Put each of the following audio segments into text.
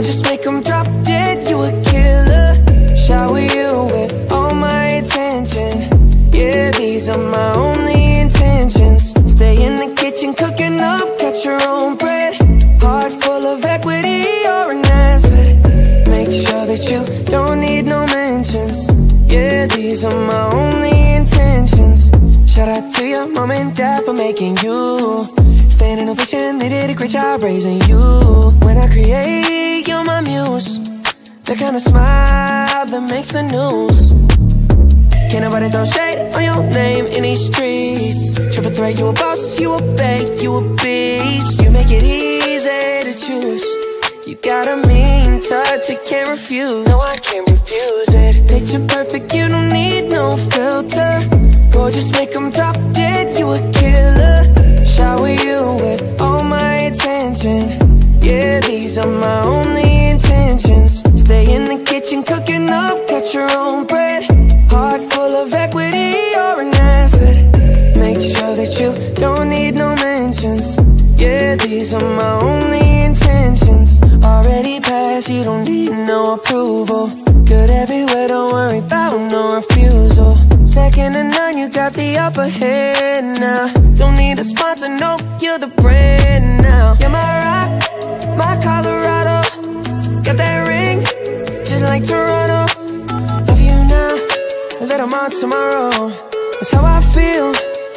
Gorgeous, make them drop dead, you a killer. Shower you with all my attention. Yeah, these are my only intentions. Stay in the kitchen cooking up, got your own bread. Heart full of equity, you're an asset. Make sure that you don't need no mentions. Yeah, these are my only intentions. Shout out to your mom and dad for making you. Standin ovation, they did a great job raising you. When I create, you're my muse. The kind of smile that makes the news. Can't nobody throw shade on your name in these streets. Triple threat, you a boss, you a bank, you a beast. You make it easy to choose. You got a mean touch, you can't refuse. No, I can't refuse it. Picture perfect, you don't need no filter. Gorgeous, make them drop dead, you a killer. Shower you with all my attention. Yeah, these are my only intentions. Stay in the kitchen cooking up, got your own bread. Heart full of equity, you're an asset. Make sure that you don't need no mentions. Yeah, these are my only intentions. Already passed, you don't need no approval. Good everywhere, don't worry about no refusal. Second to none, you got the upper hand now. Don't need a sponsor, no, you're the brand now. You're my rock, my Colorado. Got that ring, just like Toronto. Love you now, let 'em on tomorrow. That's how I feel.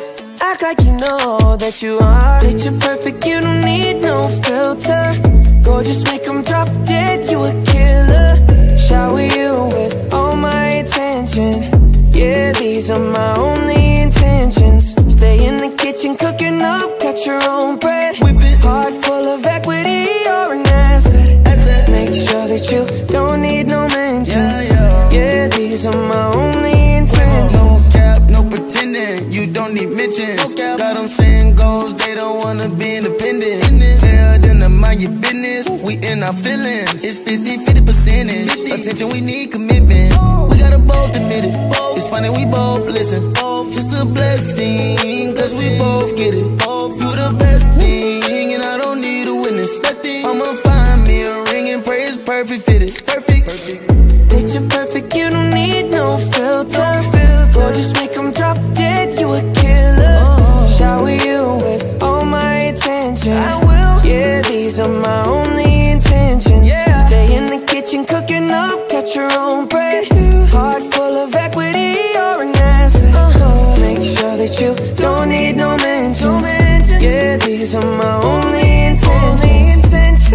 Act like you know that you are. Picture perfect, you don't need no filter. Gorgeous, make them drop dead, you a killer. Shower you with all my attention. Yeah, these are my only intentions. Stay in the kitchen cooking up, got your own bread. Heart full of equity, you're an asset. Make sure that you don't need no mentions. Yeah, these are my only intentions. No cap, no pretending, you don't need mentions. Got them saying goals, they don't wanna be independent. Tell them to mind your business, we in our feelings. It's 50-50 percentage. Attention, we need commitment. We gotta both admit it. It's funny, we both listen. It's a blessing, cause we both get it. You the best thing, and I don't need a witness. I'ma find me a ring and pray it's perfect fitted. Perfect. Picture perfect, you don't need no filter. Gorgeous, make them drop dead, you a killer. Shower you with all my attention. I will. Yeah, these are my only intentions. Stay in the kitchen cooking up, got your own bread. Heart full of equity, you're an asset. Make sure that you don't need no mentions. Yeah, these are my only intentions.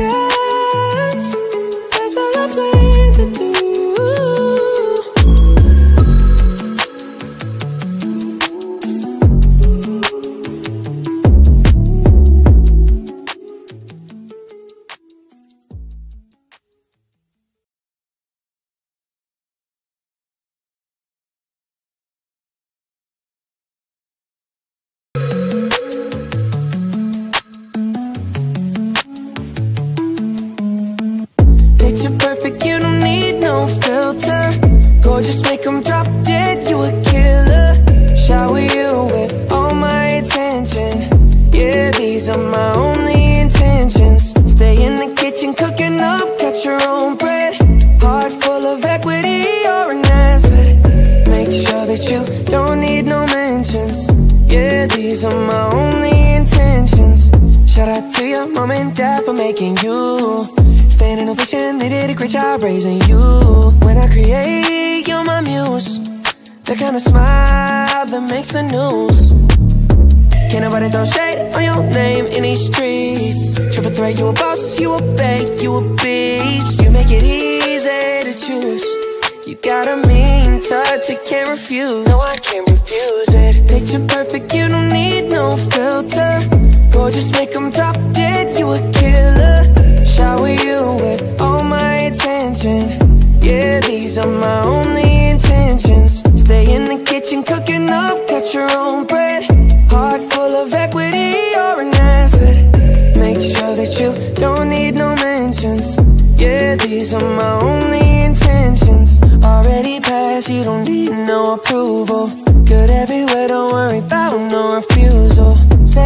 That's all I plan to do. Picture perfect, you don't need no filter. Gorgeous, make them drop dead, you a killer. Shower you with all my attention. Yeah, these are my only intentions. Stay in the kitchen cooking up, got your own bread. Heart full of equity, you're an asset. Make sure that you don't need no mentions. Yeah, these are my only intentions. Shout out to your mom and dad for making you. Standin ovation, they did a great job raising you. When I create, you're my muse. The kind of smile that makes the news. Can't nobody throw shade on your name in these streets. Triple threat, you a boss, you a bank, you a beast. You make it easy to choose. You got a mean touch, you can't refuse. No, I can't refuse it. Picture perfect, you don't need no filter. Gorgeous, make them drop dead, you a killer. Shower you with all my attention. Yeah, these are my only intentions. Stay in the kitchen cooking up, got your own bread. Heart full of equity, you're an asset. Make sure that you don't need no mentions. Yeah, these are my only intentions. Already passed, you don't need no approval. Good everywhere, don't worry about no refusal.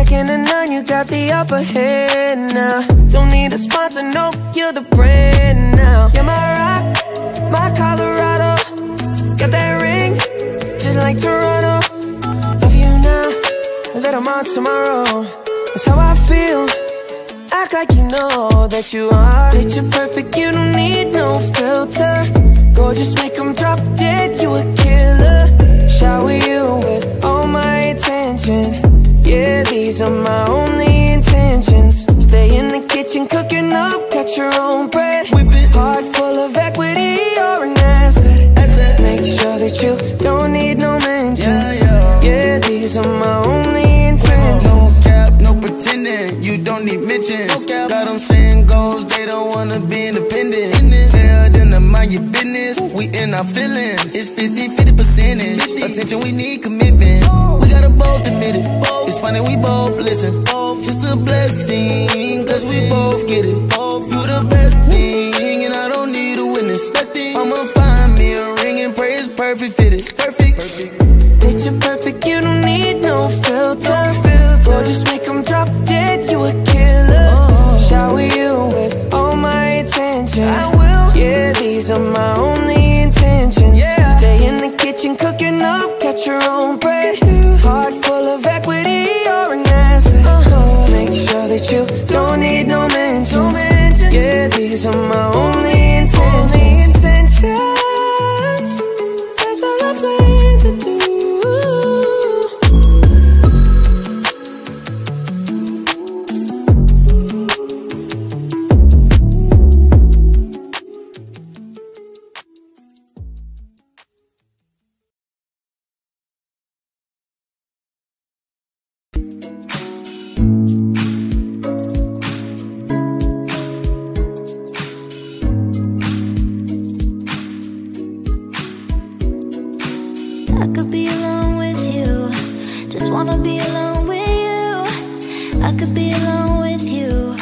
Second to none, you got the upper hand now. Don't need a sponsor, no, you're the brand now. You're my rock, my Colorado. Got that ring, just like Toronto. Love you now, a little more tomorrow. That's how I feel. Act like you know that you are. Picture perfect, you don't need no filter. Gorgeous, make them drop dead, you a killer. Shower you with all my attention. Yeah, these are my only intentions. Stay in the kitchen cooking up, got your own bread. Heart full of equity, you're an asset. Make sure that you don't need no mentions. Yeah, these are my only intentions. No cap, no pretending, you don't need mentions. Got them saying goals, they don't wanna be independent. Tell them to mind your business, we in our feelings. It's 50-50 percentage. Attention, we need commitment. We gotta both admit it. It's funny, we both listen. It's a blessing, cause we both get it. You the best thing, and I don't need a witness. I'ma find me a ring and pray it's perfect fitted. Perfect. Picture perfect, you don't need no filter. Gorgeous, make them drop dead, you a killer. Shower you with all my attention. I will. Yeah, these are my only intentions. Stay in the kitchen cooking up, got your own bread. Heart full of equity, you're an asset. Make sure that you don't need no mentions. Yeah, these are my only intentions. That's all I plan to do. I could be alone with you, just wanna be alone with you. I could be alone with you,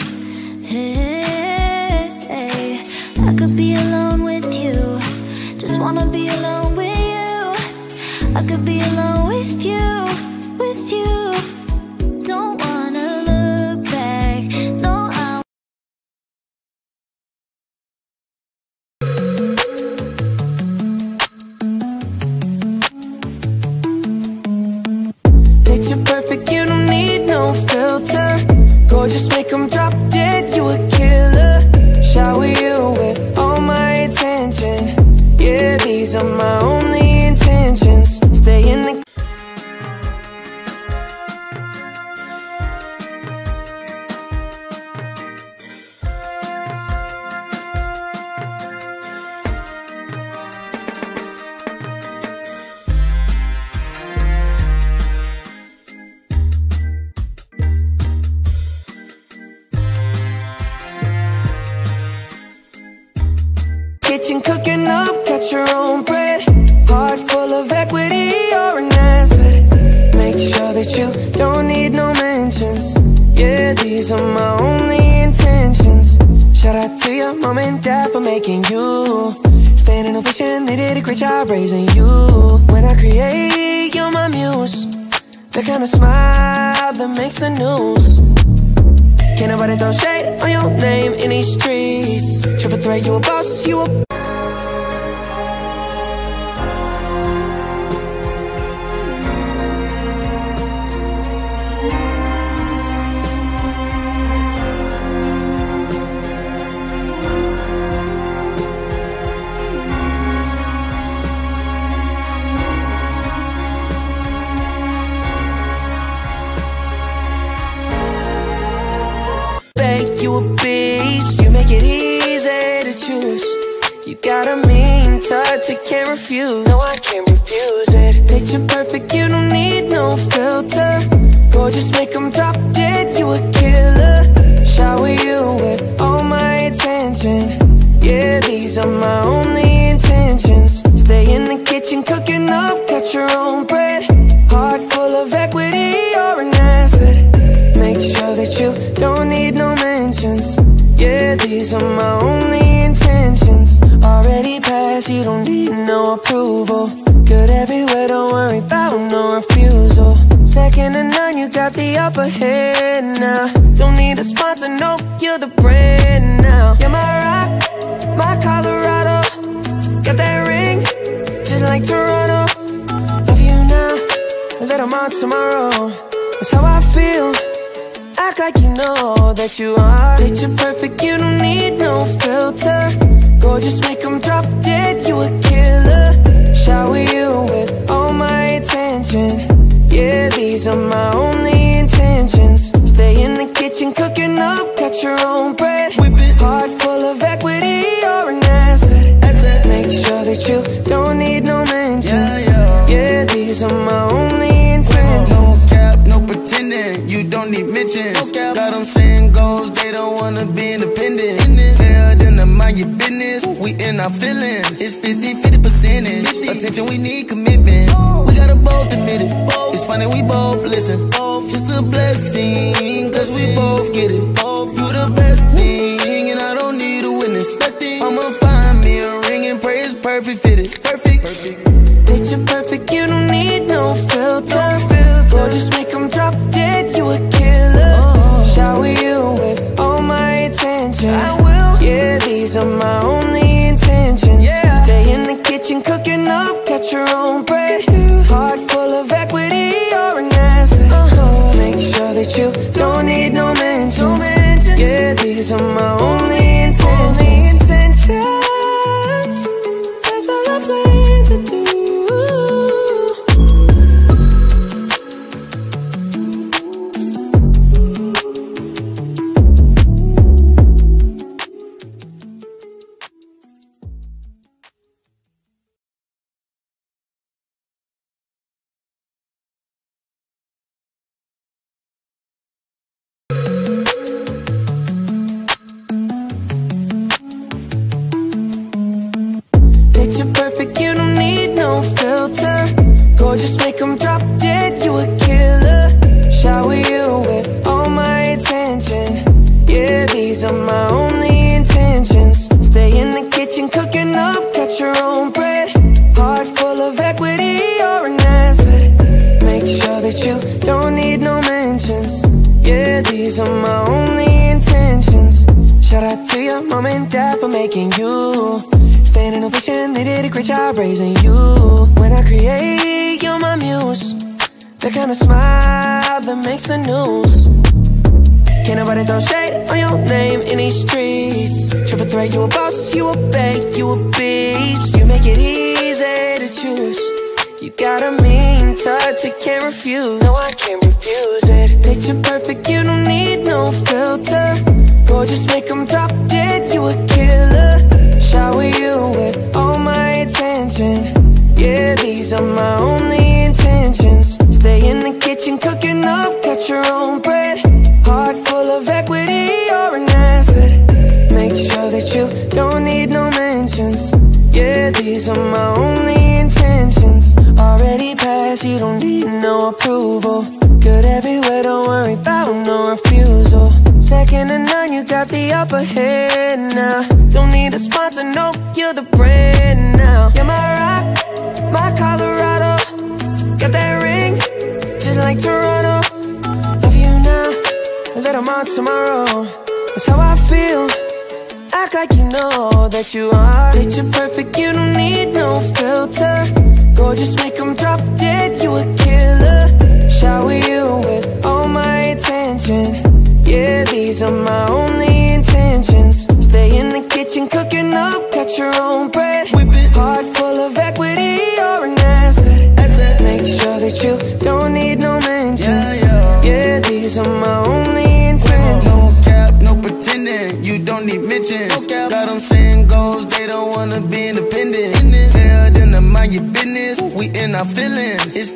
hey, hey. I could be alone with you, just wanna be alone with you. I could be alone with you, with you. Don't wanna look back, no, I Picture perfect, you don't need no filter. Gorgeous, make them drop dead, you a killer. Shower you with all my attention. Yeah, these are my only intentions. Stay in the kitchen cooking up, got your own bread. Heart full of equity, you're an asset. Make sure that you don't need no mentions. Yeah, these are my only intentions. Shout out to your mom and dad for making you. Standin ovation, they did a great job raising you. When I create, you're my muse. The kind of smile that makes the news. Can't nobody throw shade on your name in these streets. Triple threat, you a boss, you a you a beast, you make it easy to choose. You got a mean touch, you can't refuse. No, I can't refuse it. Picture perfect, you don't need no filter. Gorgeous, make them drop dead, you a killer. Shower you with all my attention. Yeah, these are my only intentions. Stay in the kitchen cooking up, got your own bread. Heart full of equity, you're an asset. Make sure that you don't need no mentions. Yeah, these are my only intentions. Already passed, you don't need no approval. Good everywhere, don't worry about no refusal. Second to none, you got got the upper hand now. Don't need a sponsor, no, you're the brand now. You're my rock, my Colorado. Got that ring, just like Toronto. Love you now, let 'em out tomorrow. That's how I feel. Act like you know that you are picture perfect, you don't need no filter. Gorgeous, make 'em drop dead, you a killer. Shower you with all my attention. Yeah, these are my only intentions. Stay in the kitchen cooking up, cut your own bread. Whip it, heart full of equity, you're an asset. Make sure that you don't need no mentions. Yeah, these are my only intentions. No cap, no pretending, you don't need mentions. Got them saying goals, they don't wanna be independent. Tell them to mind your business, we in our feelings. It's 50% attention, we need commitment. We gotta both admit it, it's funny we both listen. It's a blessing, cause we both get it. You the best thing, and I don't need a witness. I'ma find me a ring and pray it's perfect fitted. Perfect. Picture perfect, you don't need no filter. Gorgeous, make 'em drop dead, you a killer. Shower you with all my attention. I will. Yeah, these are my only intentions. Stay in the kitchen cooking up, cut your own bread. Heart full of equity, you're an asset. Make sure that you don't need no mentions. Yeah, these are my only intentions. That's all I plan to do. Picture perfect, you don't need no filter. Gorgeous, make 'em drop dead, you a killer. Shower you with all my attention. Yeah, these are my only intentions. Stay in the kitchen cooking up, cut your own bread. Heart full of equity, you're an asset. Make sure that you don't need no mentions. Yeah, these are my only intentions. Shout out to your mom and dad for making you. Standin ovation, they did a great job raising you. When I create, you're my muse. The kind of smile that makes the news. Can't nobody throw shade on your name in these streets. Triple threat, you a boss, you a bank, you a beast. You make it easy to choose. You got a mean touch, you can't refuse. No, I can't refuse it. Picture perfect, you don't need no filter. Gorgeous, make 'em drop dead, you a killer. Shower you with all my attention. Yeah, these are my only intentions. Stay in the kitchen cooking up, cut your own bread. Heart full of equity, you're an asset. Make sure that you don't need no mentions. Yeah, these are my only intentions. Already passed, you don't need no approval. Good everywhere, don't worry about no refusal. Second to none, you got the upper hand now. Don't need a sponsor, no, you're the brand now. You're my rock, my Colorado. Got that ring, just like Toronto. Love you now, let 'em out tomorrow. That's how I feel. Act like you know that you are picture perfect, you don't need no filter. Gorgeous, make 'em drop dead, you a killer. Shower you with all my attention. Yeah, these are my only intentions. Stay in the kitchen cooking up, cut your own bread. Whip it, heart full of equity, you're an asset. Make sure that you don't need no mentions. Yeah, these are my only intentions. No cap, no pretending, you don't need mentions. Got them saying goals, they don't wanna be independent. Tell them to mind your business, we in our feelings. It's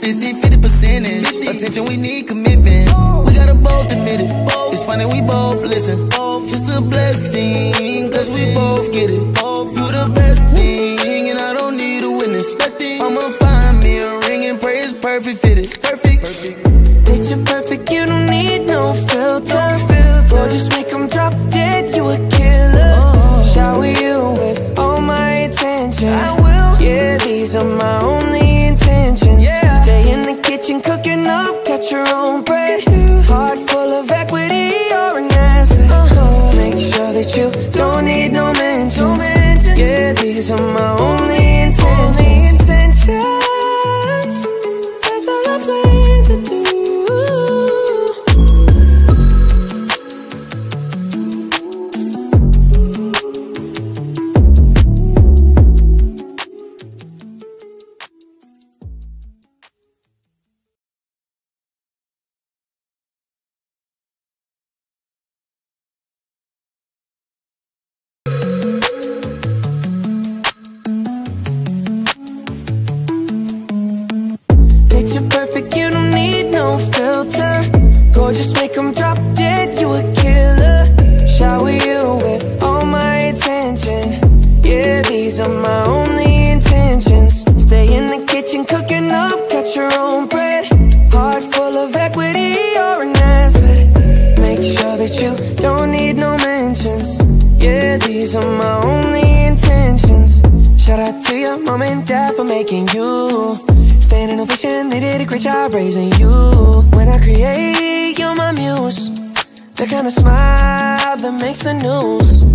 50% attention, we need commitment. We gotta both admit it, it's funny we both listen. It's a blessing, cause we both get it. You the best thing, and I don't need a witness. I'ma find me a ring and pray it's perfect fitted. Perfect. Picture perfect, you don't need no filter. Gorgeous, make 'em drop dead, you a killer. Shower you with all my attention. I will. Yeah, these are my only intentions. Stay in the kitchen cooking up, cut your own bread. great job raising you. When I create, you're my muse. The kind of smile that makes the news.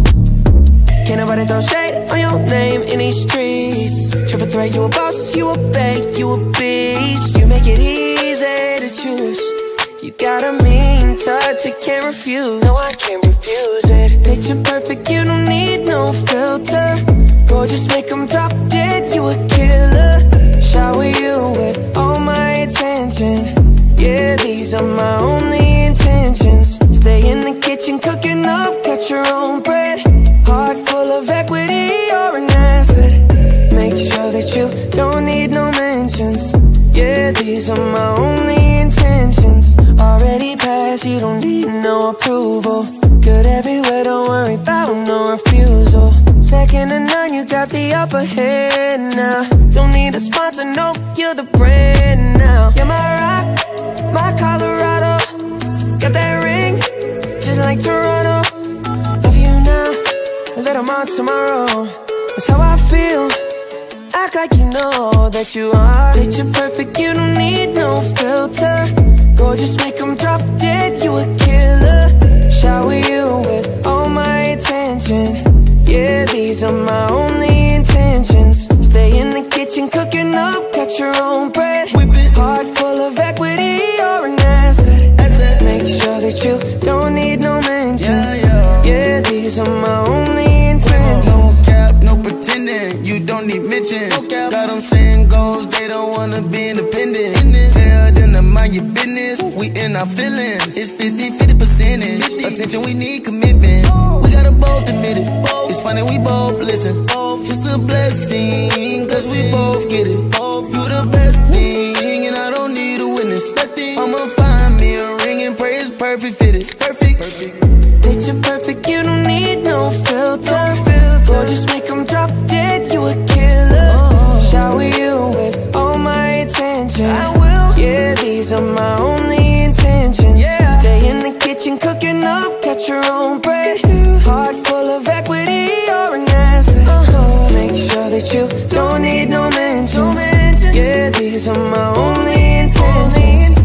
Can't nobody throw shade on your name in these streets. Triple threat, you a boss, you a bank, you a beast. You make it easy to choose. You got a mean touch, I can't refuse. No, I can't refuse it. Picture perfect, you don't need no filter. Gorgeous, make them drop dead, you a killer. Shower you with all my attention. Yeah, these are my only intentions. Stay in the kitchen, cooking up, cut your own bread. Heart full of equity, you're an asset. Make sure that you don't need no mentions. Yeah, these are my only intentions. Already passed, you don't need no approval. Good everywhere, don't worry about no refusal. Second to none, you got the upper hand now. Don't need a sponsor, no, you're the brand now. You're my rock, my Colorado. Got that ring, just like Toronto. Love you now, a little more tomorrow. That's how I feel. Act like you know that you are. Picture perfect, you don't need no filter. Gorgeous, make them drop dead, you a killer. Shower you with all my attention. Yeah, these are my only intentions. Stay in the kitchen, cooking up, cut your own bread. Heart full of equity, you're an asset. Make sure that you don't need no mentions. Yeah, these are my only intentions. No cap, no pretending, you don't need mentions. Got them saying goals, they don't wanna be independent. Tell them to mind your business, we in our feelings. It's 50-50 percentage. Attention, we need commitment. We gotta both admit it. It's funny, we both listen. It's a blessing, cause we both get it. You the best thing, and I don't need a witness. I'ma find me a ring and pray it's perfect fitted. Perfect. Picture perfect, you don't need no filter. Gorgeous, make them drop dead, you a killer. Shower you with all my attention. I will. Yeah, these are my only intentions. Stay in the kitchen, cooking up, cut your own bread. Heart full of equity, you're an asset. Make sure that you don't need no mentions. Yeah, these are my only intentions.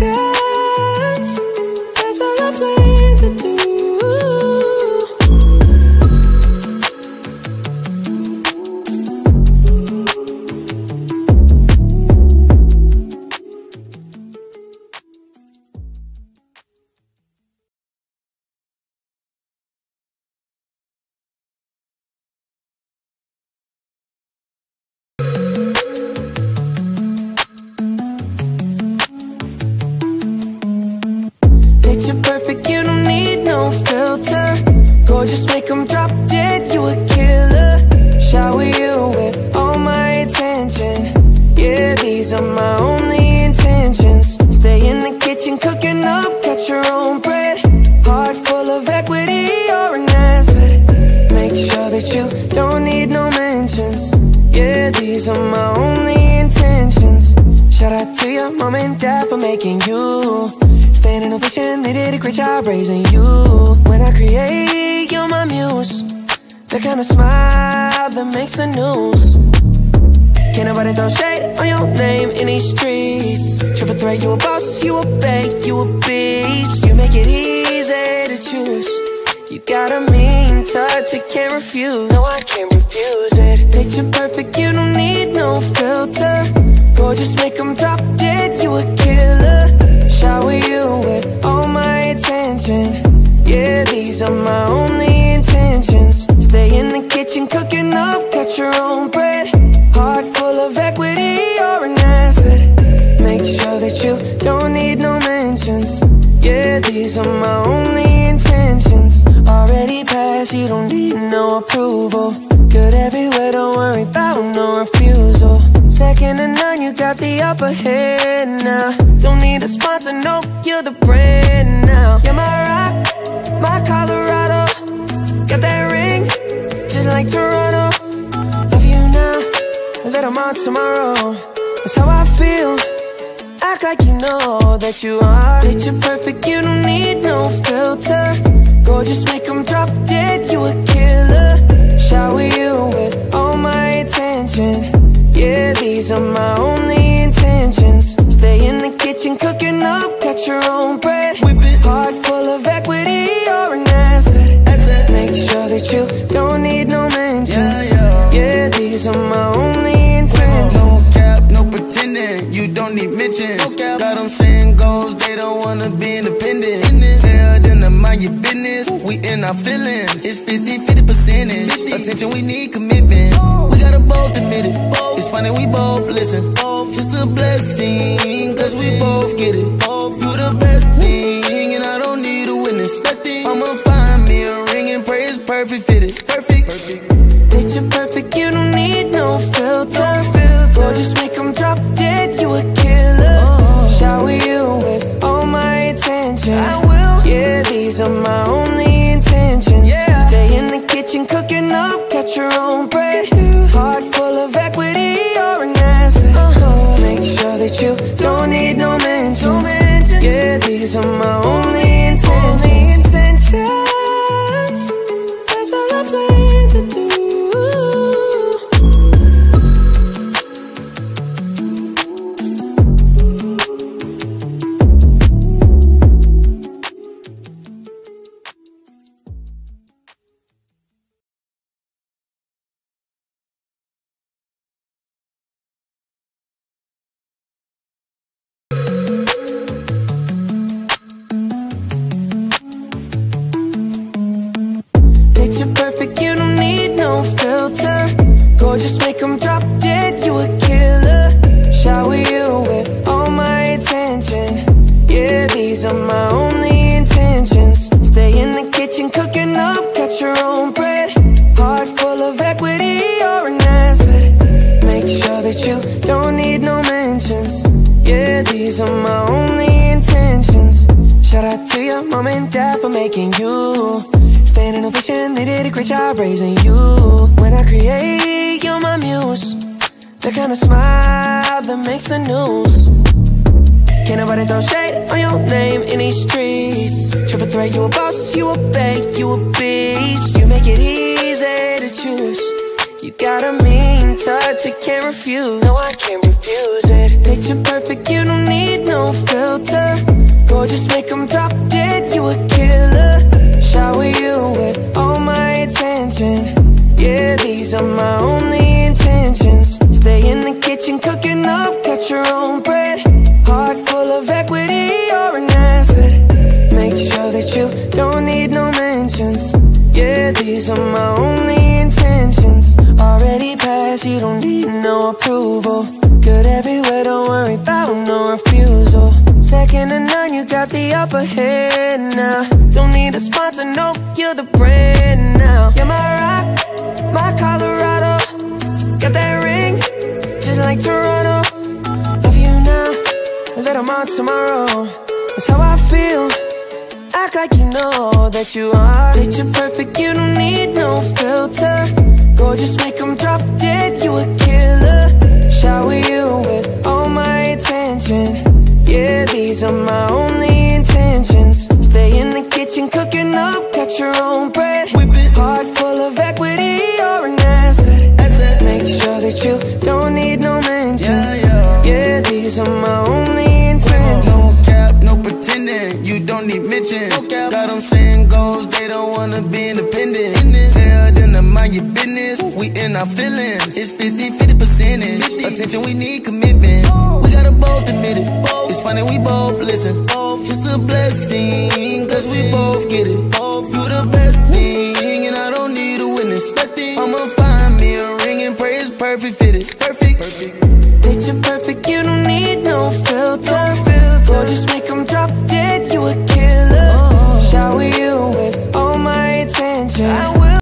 That's all I plan to do. Picture perfect, you don't need no filter. Gorgeous, make them drop dead, you a killer. Shower you with all my attention. Yeah, these are my only intentions. Stay in the kitchen, cooking up, cut your own bread. Heart full of equity, you're an asset. Make sure that you don't need no mentions. Yeah, these are my only intentions. Shout out to your mom and dad for making you. Standin ovation, they did a great job raising you. When I create, you're my muse. The kind of smile that makes the news. Can't nobody throw shade on your name in these streets. Triple threat, you a boss, you a bank, you a beast. You make it easy to choose. You got a mean touch, I can't refuse. No, I can't refuse it. Picture perfect, you don't need no filter. Gorgeous, make them drop dead, you a killer. Shower you with all my attention. Yeah, these are my only intentions. Stay in the kitchen, cooking up, cut your own bread. Heart full of equity, you're an asset. Make sure that you don't need no mentions. Yeah, these are my only intentions. Already passed, you don't need no approval. Good everywhere, don't worry about no refusal. Second to none, you got the upper hand now. Don't need a sponsor, no, you're the brand now. You're my rock, my Colorado. Got that ring, just like Toronto. Love you now, a little more tomorrow. That's how I feel. Act like you know that you are. Picture perfect, you don't need no filter. Gorgeous, make them drop dead, you a killer. Shower you with all my attention. Yeah, these are my only intentions. Stay in you don't need mentions. Got them saying goals, they don't wanna be independent. Tell them to mind your business, we in our feelings. It's 50-50%. Attention, we need commitment. We gotta both admit it. It's funny, we both listen. It's a blessing, cause we both get it. You the best thing, and I don't need a witness. I'ma find me a ring and pray it's perfect fitted. Perfect. Picture perfect, you don't need no filter. Gorgeous, make them drop dead, you a killer. Shower you with all my attention. I will. Yeah, these are my only intentions. Stay in the kitchen cooking up, catch your own bread. Heart full of equity, you're an asset. Make sure that you don't need no mentions. Yeah, these are my only intentions. That's all I plan to do. Picture perfect, you don't need no filter. Gorgeous, make them drop dead, you a killer. Shower you with all my attention. Yeah, these are my only intentions. Stay in the kitchen cooking up, catch your own bread. Heart full of equity, you're an asset. Make sure that you don't need no mentions. Yeah, these are my only intentions. Shout out to your mom and dad for making you. Standin, ovation, they did a great job raising you. When I create, you're my muse. The kind of smile that makes the news. Can't nobody throw shade on your name in these streets. Triple threat, you a boss, you a bank, you a beast. You make it easy to choose. You got a mean touch, you can't refuse. No, I can't refuse it. Picture perfect, you don't need no filter. Gorgeous, make them drop dead, you a killer. Shower you with all my attention. Yeah, these are my only intentions. Stay in the kitchen cooking up, catch your own bread. Heart full of equity, you're an asset. Make sure that you don't need no mentions. Yeah, these are my only intentions. Already passed, you don't need no approval. Good everywhere, don't worry about no refusal. Second to none, you got the upper hand now. Don't need a sponsor, no, you're the brand now. You're my rock, my Colorado. Got that ring, just like Toronto. Love you now, let them on tomorrow. That's how I feel, act like you know that you are. Picture perfect, you don't need no filter. Gorgeous, make them drop dead, you a killer. Shower you with all my attention. Yeah, these are my only intentions. Stay in the kitchen cooking up, catch your own bread. Heart full of equity, you're an asset. Make sure that you don't need no mentions. Yeah, these are my only intentions. No cap, no pretending, you don't need mentions. Got them saying goals, they don't wanna be independent. Tell them to mind your business, we in our feelings. It's 50-50%. Attention, we need commitment. We gotta both admit it. It's funny, we both listen. It's a blessing, cause we both get it. You the best thing, and I don't need a witness. I'ma find me a ring and pray it's perfect fitted. Perfect. Picture perfect, you don't need no filter. Gorgeous, make them drop